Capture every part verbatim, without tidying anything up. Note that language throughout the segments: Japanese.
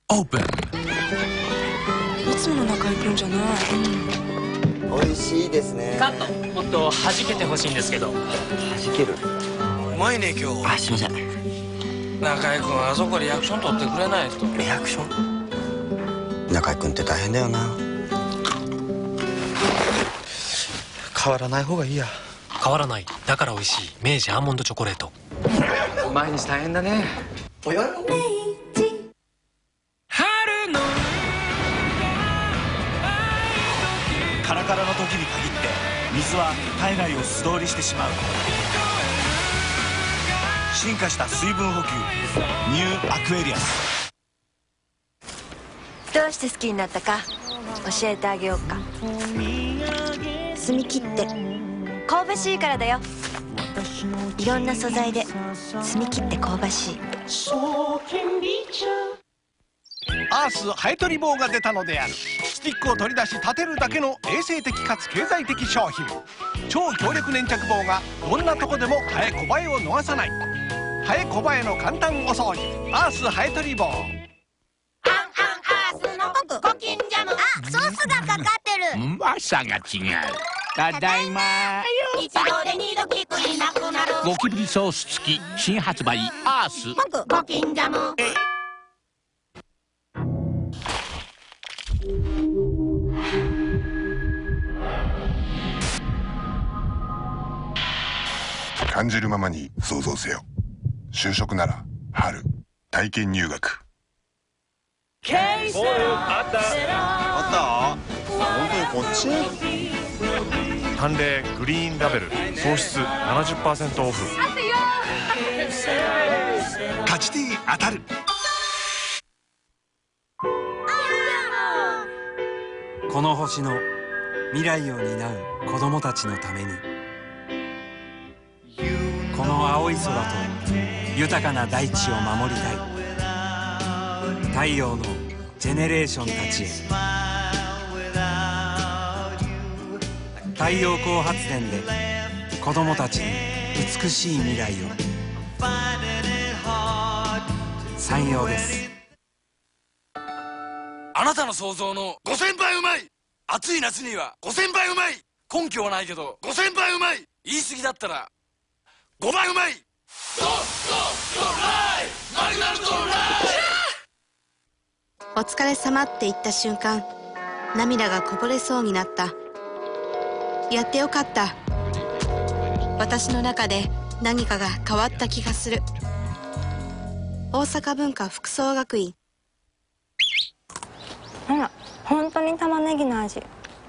オープン。 いつもの中井くんじゃない。 美味しいですね。 カット。もっと弾けてほしいんですけど。 弾ける。 うまいね今日。 あ、すいません。 中井君あそこリアクション取ってくれないと。 リアクション？中井君って大変だよな。変わらない方がいいや。 変わらない。だから美味しい明治アーモンドチョコレート。 毎日大変だね。おや？ カラカラの時に限って水は体内を素通りしてしまう。進化した水分補給ニューアクエリアス。 どうして好きになったか教えてあげようか。澄み切って香ばしいからだよ。いろんな素材で澄み切って香ばしい。 アースハエ取り棒が出たのである。スティックを取り出し立てるだけの衛生的かつ経済的商品。超強力粘着棒がどんなとこでもハエ小バエを逃さない。ハエ小バエの簡単お掃除、アースハエ取り棒。 アンアンアースのコキンジャム。あ、ソースがかかってる。 うまさが違う。ただいま。 一度で二度聞くになくなる。 ゴキブリソース付き新発売アースコキンジャム。 感じるままに想像せよ。就職なら春体験入学。 あったあった。本当にこっち？ 淡麗グリーンラベル糖質 ななじゅっパーセント オフ。 勝ち T 当たる。 この星の未来を担う子供たちのために、この青い空と豊かな大地を守りたい。太陽のジェネレーションたちへ。太陽光発電で子供たちに美しい未来を。山陽です。 あなたの想像のごせんばいうまい。暑い夏にはごせんばいうまい。根拠はないけどごせんばいうまい。言い過ぎだったらごばいうまい。ゴーゴーゴーライマリナルドライ。 お疲れ様って言った瞬間、涙がこぼれそうになった。やってよかった。私の中で何かが変わった気がする。大阪文化服装学院。 あら、本当に玉ねぎの味。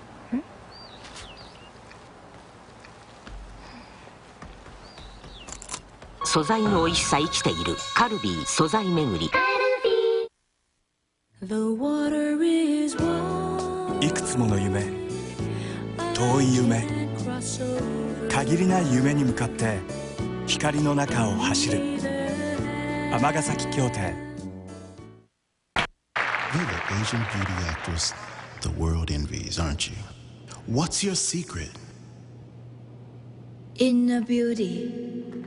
素材の美味しさ生きているカルビー素材巡り。 いくつもの夢、遠い夢、限りない夢に向かって光の中を走る。尼崎協定。 You're the Asian beauty actress the world envies, aren't you? What's your secret? Inner beauty.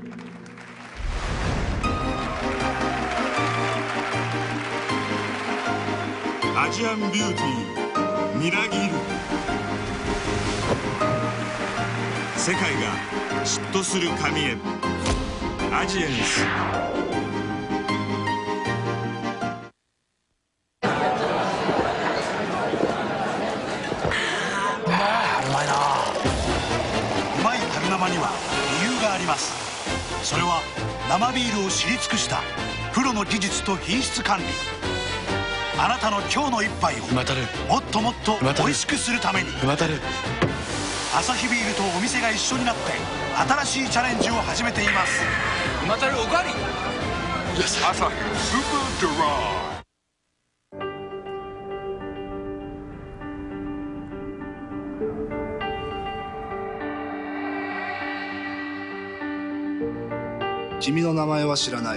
アジアンビューティーみなぎる。世界が嫉妬する髪へ。アジエンス。それは生ビールを知り尽くしたプロの技術と品質管理。あなたの今日の一杯をもっともっと美味しくするために、アサヒビールとお店が一緒になって新しいチャレンジを始めています。 うまたるおかわり。アサヒスーパードライ。 君の名前は知らない。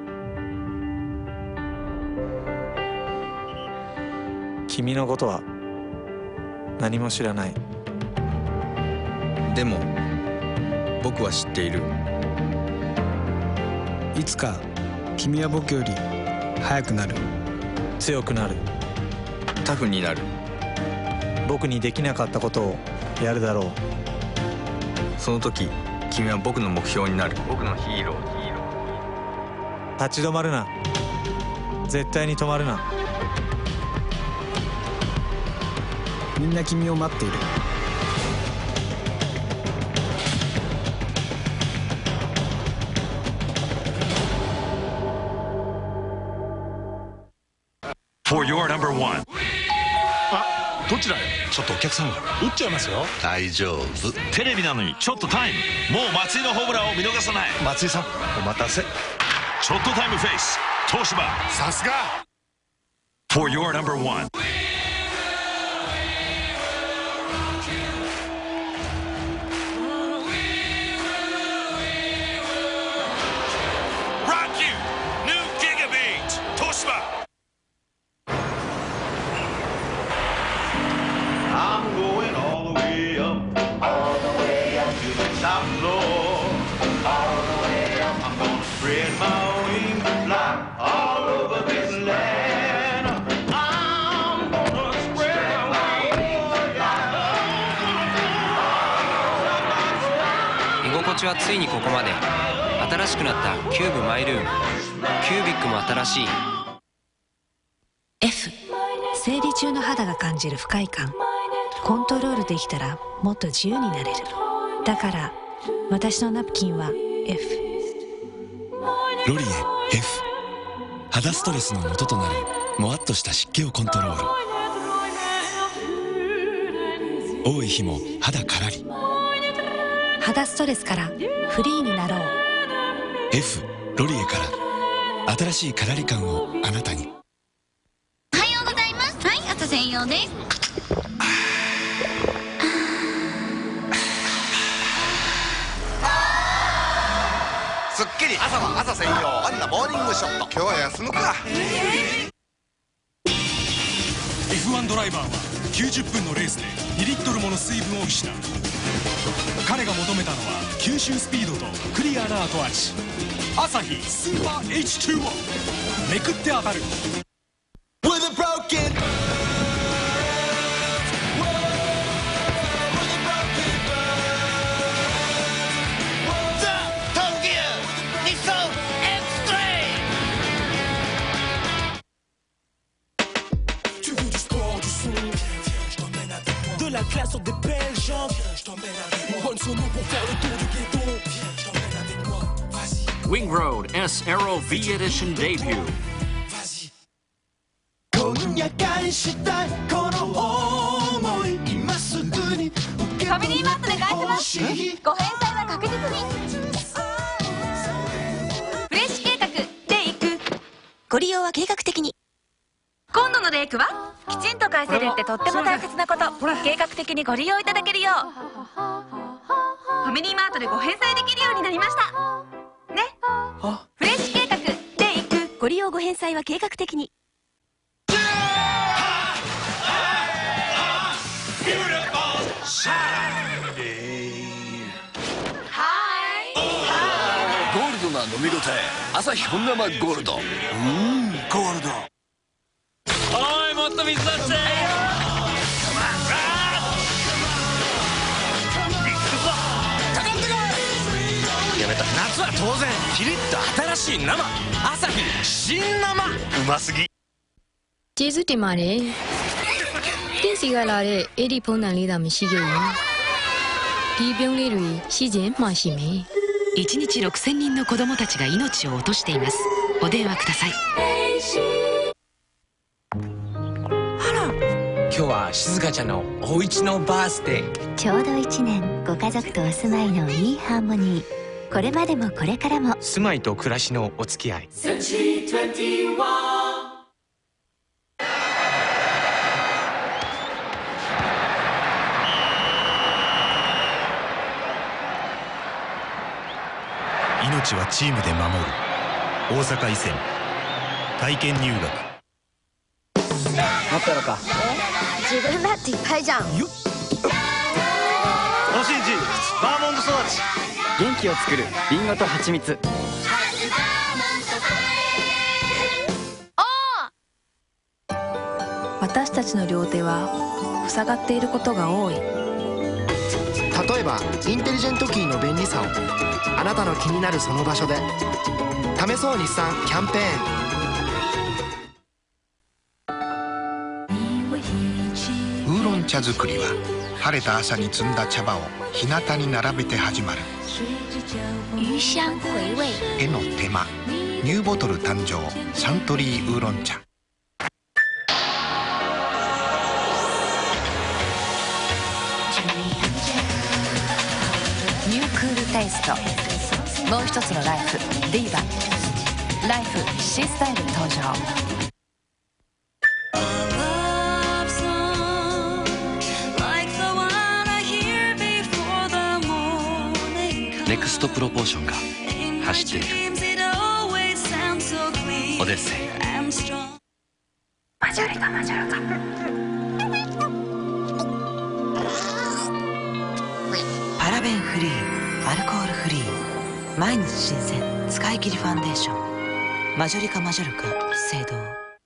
君のことは何も知らない。 でも僕は知っている。 いつか君は僕より速くなる。 強くなる。 タフになる。 僕にできなかったことをやるだろう。 その時君は僕の目標になる。僕のヒーロー。 立ち止まるな。絶対に止まるな。 みんな君を待っている。 For your number one。 あ、どちらへ？ちょっとお客さんが。打っちゃいますよ。 大丈夫。テレビなのにちょっとタイム。もう松井のホームランを見逃さない。 松井さん、お待たせ。 ちょっとタイムフェイス。東芝。 さすが。 For your number one。 居心地はついにここまで。新しくなったキューブマイルーム。キュービックも新しい。 F 生理中の肌が感じる不快感。コントロールできたらもっと自由になれる。だから私のナプキンは F。 ロリエ F。 肌ストレスの元となるもわっとした湿気をコントロール。多い日も肌カラリ。 肌ストレスからフリーになろう。 F ロリエから新しいカラリ感をあなたに。 おはようございます。はい、朝専用です。 すっきり朝は朝専用アンナモーニングショット。今日は休むか。 エフワン ドライバーはきゅうじゅっぷんのレースでにリットルもの水分を失う。彼が求めたのは吸収スピードとクリアな後味。アサヒスーパー エイチツーオー めくって当たる。 With a broken La classe sur des belles jambes. Je t'emmène avec moi. On son nom pour faire le tour du ghetto. Je t'emmène avec moi. Vas-y. Wing Road S Aero V Edition Debut。 今夜返したいこの想い。今すぐに受けファミリーマートで買えてます。ご返済は確実に。フレッシュ計画で行く。 ご利用は計画的に。 今度のレイクはきちんと返せるってとっても大切なこと。計画的にご利用いただけるようファミリーマートでご返済できるようになりましたね。フレッシュ計画で行く。 ご利用ご返済は計画的に。 ゴールドな飲み応え。アサヒ本生ゴールド。うーん、ゴールド。 おい、もっと水出して。 やめた。夏は当然キリッと新しい生アサヒ新生。うますぎ。 ကျေးဇူးတင်ပါတယ်တင့်စီကလာတဲ့အဲ့ဒီဖုန်းတန်လေးသာမရှိခဲ့ရင်ဒီပြုံးလေးတွေရှိခြင်းမှရှိမယ်。 いちにちろくせんにんの子供たちが命を落としています。お電話ください。 今日は静香ちゃんのお家のバースデー。 ちょうどいちねんご家族とお住まいのいいハーモニー。これまでもこれからも住まいと暮らしのお付き合い。 命はチームで守る。大阪医専体験入学。 持ったのか。 自分だっていっぱいじゃん。 おしんちバーモント育ち。元気を作るリンゴと蜂蜜。 私たちの両手は塞がっていることが多い。 例えばインテリジェントキーの便利さをあなたの気になるその場所で試そう日産キャンペーン。ウーロン茶作りは晴れた朝に摘んだ茶葉を日向に並べて始まる。 余香回味。 絵の手間。ニューボトル誕生サントリーウーロン茶。 ニュークールテイスト。もう一つのライフディーバライフ新スタイル登場。 ネクストプロポーションが走っている。オデッセイ。 マジョリカマジョリカ。パラベンフリー、アルコールフリー、毎日新鮮使い切りファンデーション。マジョリカマジョルカ青銅。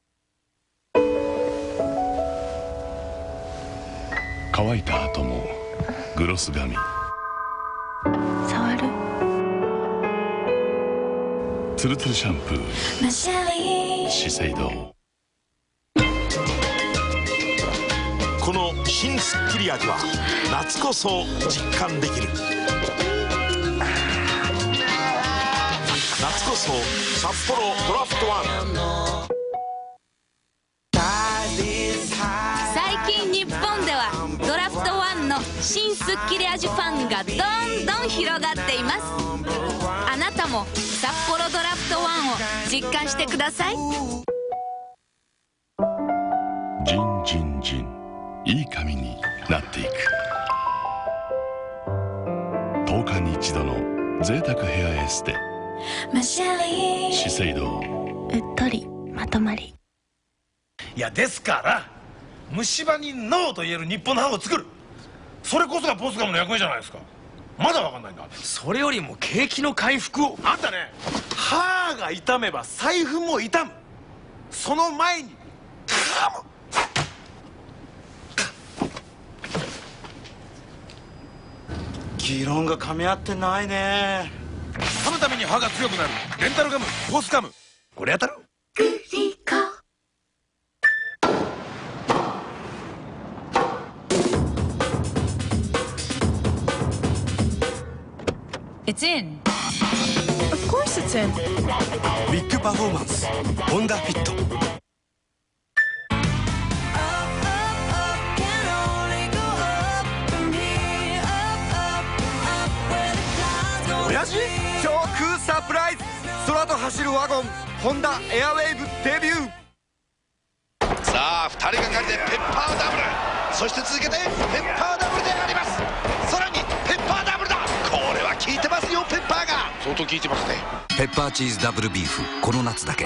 乾いた後もグロス紙。 触る。 ツルツルシャンプー資生堂。 この新スッキリ味は夏こそ実感できる。夏こそ札幌ドラフトワン。 最近日本ではドラフトワンの新スッキリ味ファンがどんどん広がっています。あなたも札幌ドラフトワンを実感してください。 ジンジンジン、いい髪になっていく。とおかに一度の贅沢ヘアエステ資生堂。 うっとりまとまり。 いやですから虫歯にノーと言える日本の歯を作る、それこそがポスカムの役目じゃないですか。まだわかんないんだ。 それよりも景気の回復を。 あんたね、歯が痛めば財布も痛む。その前に噛む。 議論が噛み合ってないね。 噛むために歯が強くなるレンタルガムポスカム。これ当たる？グリコ。 It's in. Of course it's in. ビッグパフォーマンスホンダフィット。 親父超空サプライズ。空と走るワゴンホンダエアウェーブデビュー。 さあふたりがかりでペッパーダブル、そして続けてペッパーダブルであります。さらにペッパーダブルだ。これは効いてますよ。ペッパーが相当効いてますね。 ペッパーチーズダブルビーフ、この夏だけ。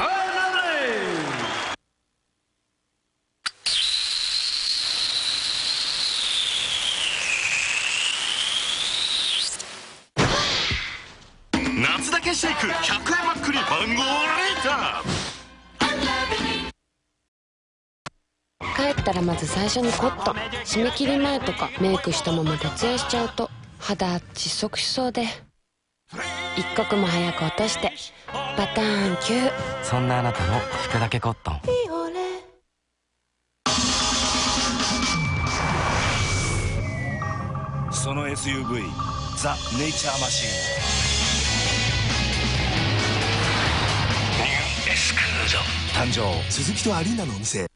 夏だけシェイクひゃくえんマックに番号をライター。帰ったらまず最初にコットン。締め切り前とかメイクしたまま徹夜しちゃうと肌窒息しそうで、一刻も早く落としてパターンきゅう。 そんなあなたも拭くだけコットン。 その エスユーブイ ザ・ネイチャーマシーン。ニューエスクルード誕生。 鈴木とアリーナのお店。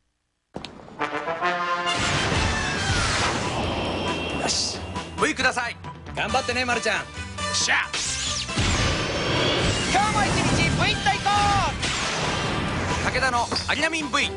よし V ください。頑張ってね、まるちゃん。しゃ今日も一日 V といこう。武田のアリナミン V。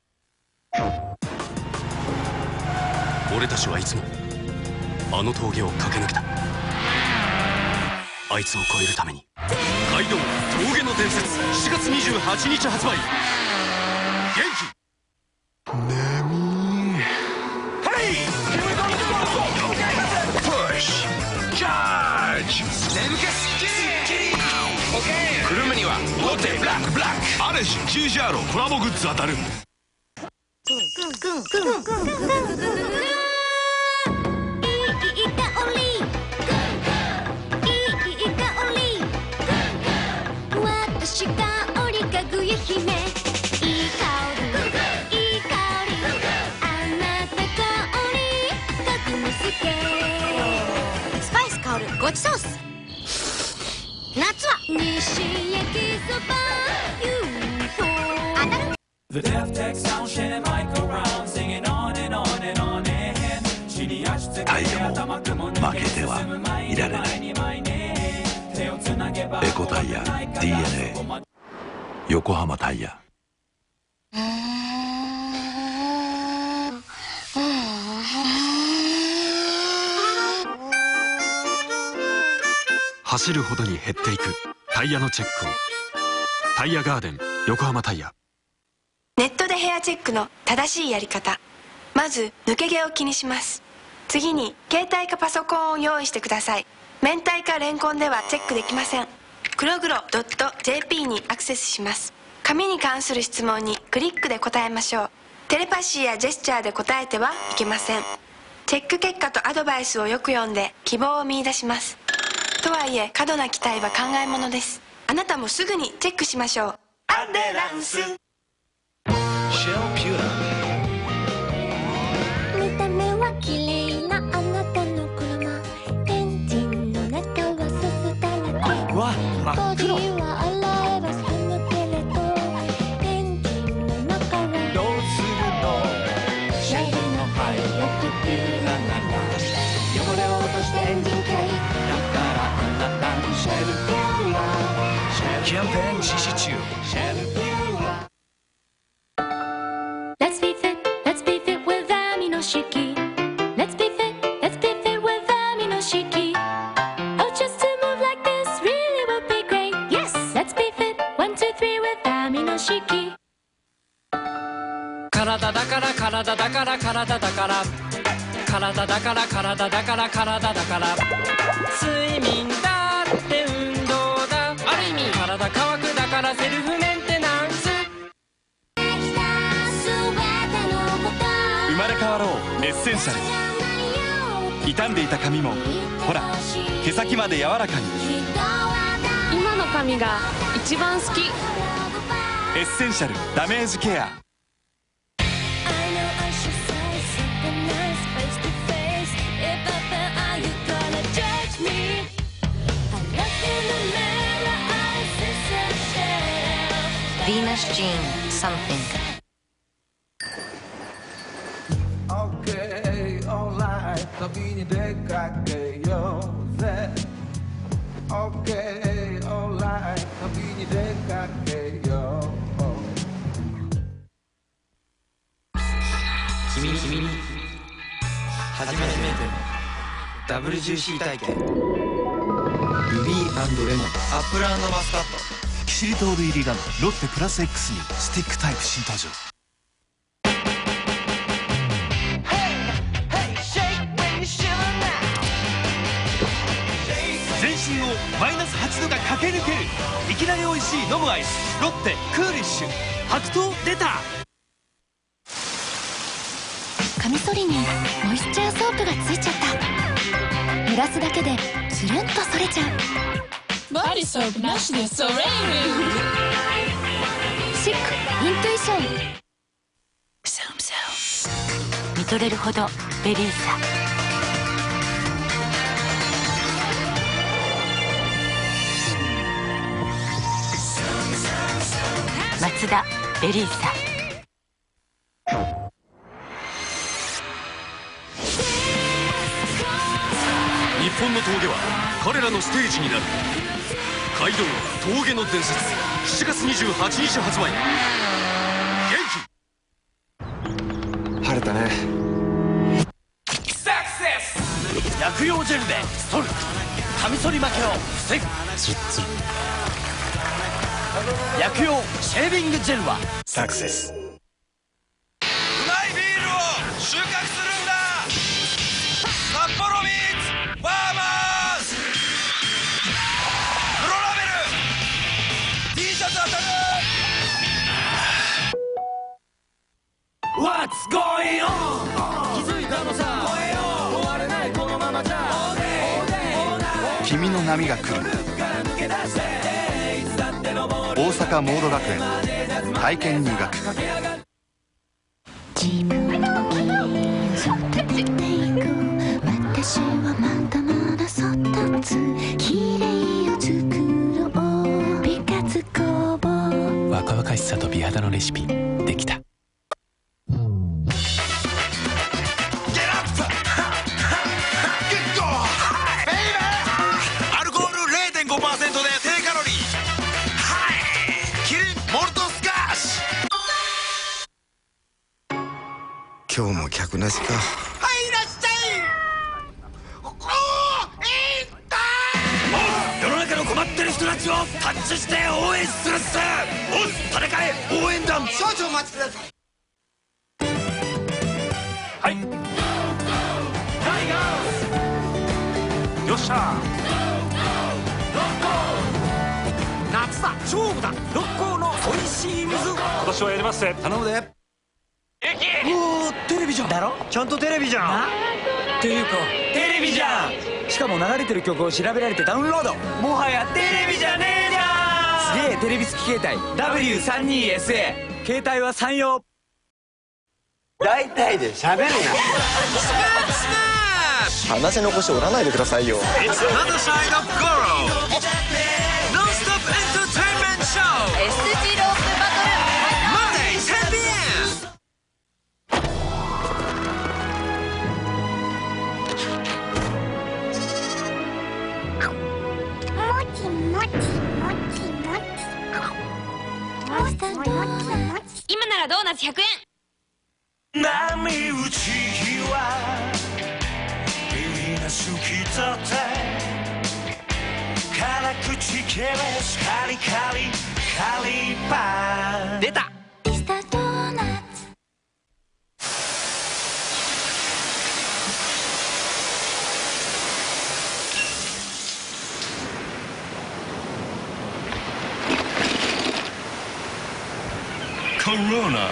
俺たちはいつもあの峠を駆け抜けた。あいつを超えるために。カイドウ峠の伝説しちがつにじゅうはちにち発売。元気眠い。ヘイプッシュチャージ。 眠気スッキリ。オッケー。 くるむにはロッテブラックブラックアレジ キュージャーロコラボグッズ当たる。 うん私が折りかぐや姫、いい香り、いい香り、あなた香りかぐもすけ、スパイス香るごちソース、夏は西焼きそば ユーフォー 当たる。The Deaf Tech Sound Share Mic Around Singing on and on and on and タイヤも負けてはいられない。エコタイヤ ディーエヌエー 横浜タイヤ。 走るほどに減っていくタイヤのチェックを。タイヤガーデン横浜タイヤ。 ネットでヘアチェックの正しいやり方。まず抜け毛を気にします。次に携帯かパソコンを用意してください。明太かレンコンではチェックできません。黒黒 .jp にアクセスします。紙に関する質問にクリックで答えましょう。テレパシーやジェスチャーで答えてはいけません。チェック結果とアドバイスをよく読んで希望を見出します。とはいえ過度な期待は考えものです。あなたもすぐにチェックしましょう。アンデランスシェルピューラ。見た目は綺麗なあなたの車、エンジンの中はすすだらけ。わっ真っ黒。ボディは洗えば済むけれど、エンジンの中はどうするの。シェルのハイロックピューラなら汚れを落としてエンジン系だからあなたシェルピューラ。キャンペーン実施中。シェルピューラ。Let's be fit, let's be fit with Aminoshiki. Let's be fit, let's be fit with Aminoshiki. Oh, just to move like this really would be great. Yes, let's be fit, one, two, three with Aminoshiki. 体だから体だから体だから体だから体だから体だから睡眠だって運動だ、ある意味体乾くだからセルフメンテナンス。 生まれ変わろうエッセンシャル。傷んでいた髪もほら毛先まで柔らかに。 今の髪が一番好き。 エッセンシャルダメージケア。 ヴィーナスジーン something。 旅に出かけようぜ OK alright 旅に出かけよう。 君に君に初めて ダブリュージーシー 体験ルビー&レモンアップル&マスカットキシリトール入りガムロッテプラス X にスティックタイプ新登場。全身をマイナスはちどが駆け抜ける。いきなりおいしい飲むアイスロッテクーリッシュ白桃出た。 カミソリにモイスチャーソープがついちゃった。濡らすだけでつるんとそれちゃう。 ボディソープなしでソレイル。 シックイントゥイション。 見とれるほどベリーサ。松田ベリーサ。 日本の峠は彼らのステージになる。街道峠の伝説しちがつにじゅうはちにち発売。 元気晴れたね。 サクセス薬用ジェルでストルカミソリ負けを防ぐ。ツルツル薬用シェービングジェルはサクセス。 うまいビールを収穫するんだ。札幌ビーツファーマーズ黒ラベル T シャツ当たる。 What's going on 気づいたのさ終われないこのままじゃ君の波が来る大阪モード学園体験入学自分に嘘ついていく私はまだまだ育つ綺麗を作ろう美活工房若々しさと美肌のレシピできたアルコール れいてんごパーセント で低カロリーはいキリンモルトスカッシュ今日も客なしか。 はいいらっしゃいおおいった世の中の困ってる人たちをタッチして応援するっすおっ戦え応援団少々お待ちくださいはいよっしゃ夏だ勝負だ六甲のおいしい水今年はやりますぜ頼むでおーテレビじゃんだろちゃんとテレビじゃんっていうかテレビじゃんしかも流れてる曲を調べられてダウンロードもはやテレビじゃねえじゃんすげえテレビ付き携帯 ダブリューさんじゅうにエスエー 携帯は山陽大体で喋るな話残しておらないでくださいよ It's another side of Goro Non-stop entertainment show エスジロープバトル Monday テンピーエム今ならドーナツひゃくえん波打ち際みんな好きだって辛口系列カリカリカリパン出たミスタードーナツコロナ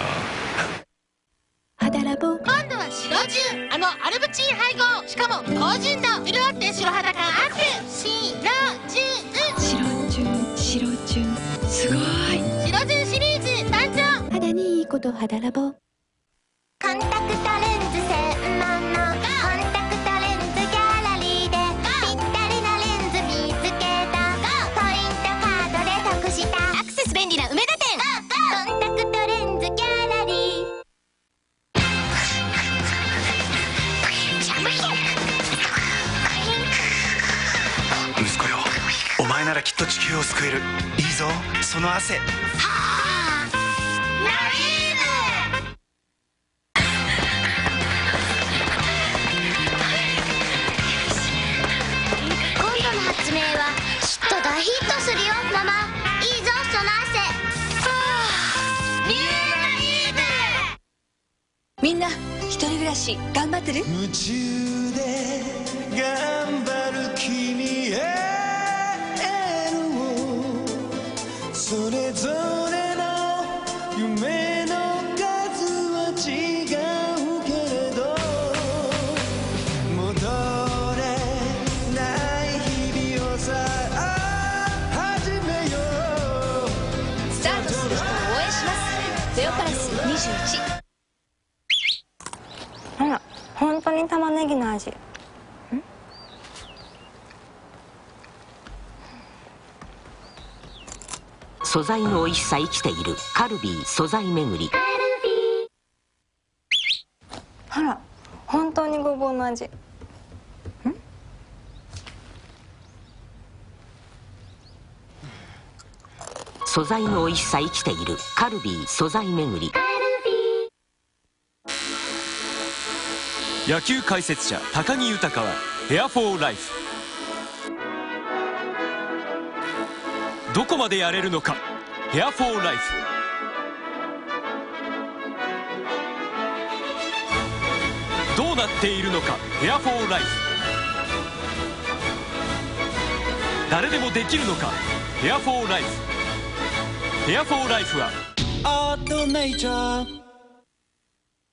肌ラボ今度は白純あのアルブチン配合しかも高純度潤って白肌感アップ白純白純白純すごい白純シリーズ誕生肌にいいこと肌ラボコンタクトレンズ専門のコンタクトレンズギャラリーでぴったりなレンズ見つけたポイントカードで得したアクセス便利な梅田店コンタクトレンズギャラリー息子よお前ならきっと地球を救えるいいぞその汗今度の発明はきっと大ヒットするよママいいぞその汗ニューナイーブみんな一人暮らし頑張ってる？ 夢中で頑張る君へエールをそれぞれの夢の数は違うけれど戻れない日々をさあ始めようスタートする人を応援しますゼオパラスにじゅういちあら本当に玉ねぎの味素材の美味しさ生きているカルビー素材巡りあら本当にごぼうの味素材の美味しさ生きているカルビー素材巡り野球解説者高木豊はヘアフォーライフどこまでやれるのかヘアフォーライフどうなっているのかヘアフォーライフ誰でもできるのかヘアフォーライフヘアフォーライフはオートネイチャー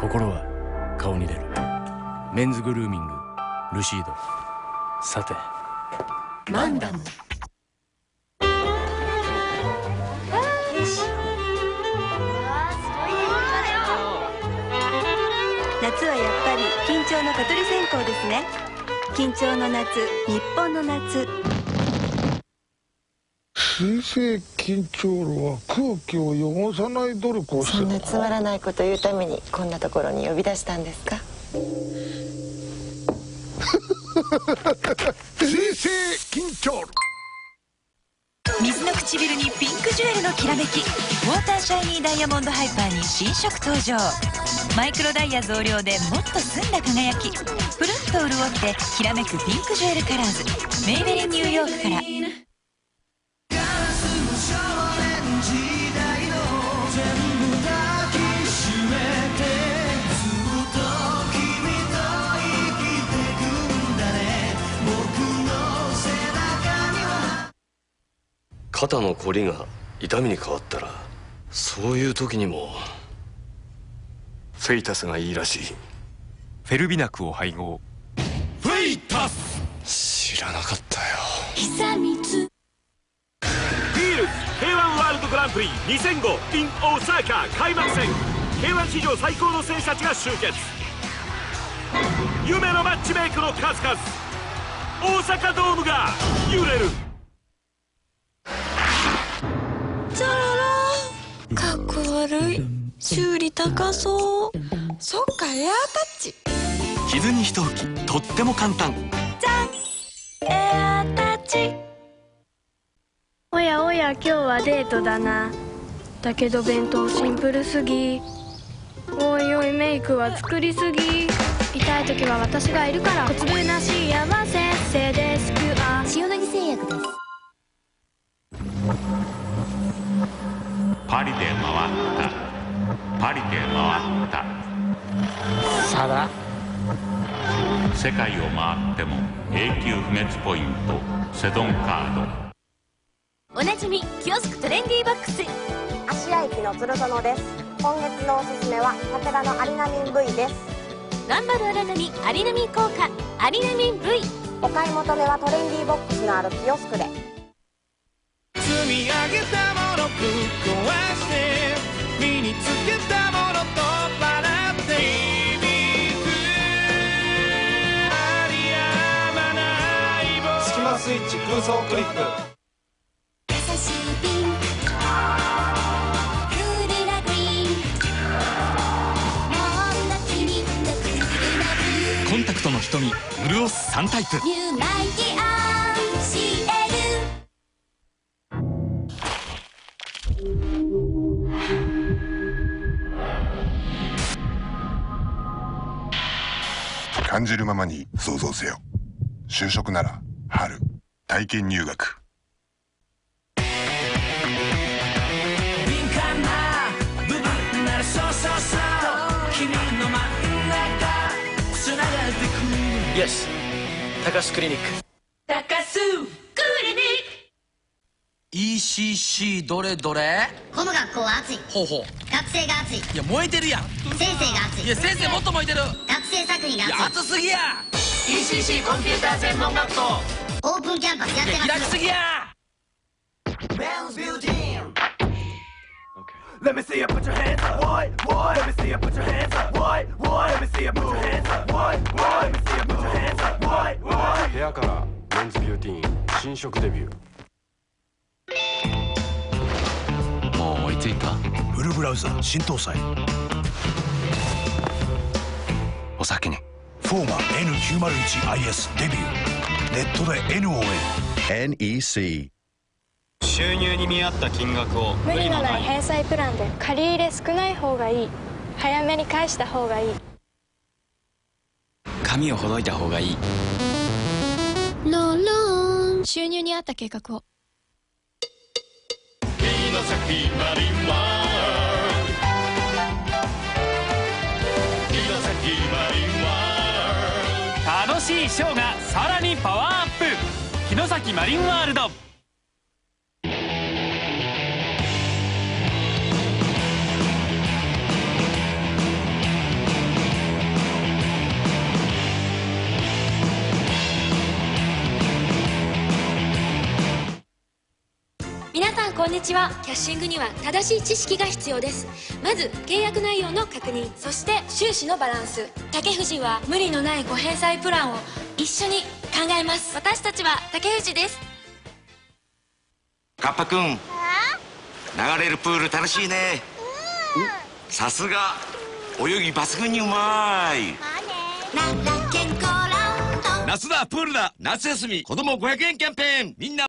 心は顔に出る。メンズグルーミングルシード。さてマンダム。 夏はやっぱり緊張の蚊取り線香ですね。緊張の夏、日本の夏。 水性緊張炉は空気を汚さない努力をしてる。 そんなつまらないこと言うためにこんなところに呼び出したんですか？ 水性緊張炉。 水の唇にピンクジュエルのきらめき。ウォーターシャイニーダイヤモンドハイパーに新色登場。マイクロダイヤ増量でもっと澄んだ輝き。プルンと潤ってきらめくピンクジュエルカラーズ。メイベリンニューヨークから。 肩のこりが痛みに変わったら、そういう時にもフェイタスがいいらしい。 フェルビナクを配合。 フェイタス知らなかったよ。 久光ビールズ ケーワン ワールドグランプリにせんご in 大阪開幕戦。 ケーワン 史上最高の選手たちが集結。夢のマッチメイクの数々。大阪ドームが揺れる。 チャララかっこ悪い。修理高そう。そっか、エアタッチ。 傷に一吹き、とっても簡単。 じゃん、エアタッチ。 おやおや、今日はデートだな。だけど弁当シンプルすぎ。おいおい、メイクは作りすぎ。痛い時は私がいるから。小粒な幸せせデスクア塩野義製薬です。 パリで回った、パリで回ったさだ。 世界を回っても永久不滅ポイントセドンカード。 おなじみキオスクトレンディーボックス。 芦屋駅の鶴園です。今月のおすすめは武田のアリナミン V です。 頑張るあなたにアリナミン効果、アリナミン V。 お買い求めはトレンディーボックスのあるキオスクで。 積み上げたものぶっ壊して身につけたものと払って響くありやまない棒。 スキマスイッチ空想クリップ。 優しいピンク、クールなグリーン、もんな君のクールなブルー。 コンタクトの瞳潤すさんタイプ。 ニューマイティアンシエル。 感じるままに想像せよ。就職なら春体験入学。 敏感な部分ならそうそうそう。君の真ん中つながってく。 よし、高須クリニック。 高須クリニック。 イーシーシー どれどれ。 この学校は熱い。 ほうほう。 学生が熱い。 いや燃えてるやん。 先生が熱い。 いや先生もっと燃えてる。 学生作品が熱い。 いや熱すぎや。 イーシーシー コンピューター専門学校オープンキャンパスやってます。 開きすぎや。 Let me see you put your hands up, boy, boy. Let me see you put your hands up, boy, boy. Let me see you put your hands up, boy, boy. Let me see you put your hands up, boy, boy. ヘアカラーメンズビューティーン新色デビュー。もう追いついた。 フルブラウザ新搭載。 お先に。 フォーマ エヌきゅうまるいちアイエス デビュー。ネットで エヌオーエヌ エヌイーシー。 収入に見合った金額を無理のない返済プランで借り入れ少ない方がいい。早めに返した方がいい。 髪をほどいた方がいい。 ローロン収入に合った計画を。 城崎マリンワールド。城崎マリンワールド。 楽しいショーがさらにパワーアップ。城崎マリンワールド。 皆さんこんにちは。キャッシングには正しい知識が必要です。まず契約内容の確認、そして収支のバランス。竹藤は無理のないご返済プランを一緒に考えます。私たちは竹藤です。 カッパくん、流れるプール楽しいね。さすが泳ぎ抜群にうまい。夏だプールだ夏休み子供ごひゃくえんキャンペーン、みんな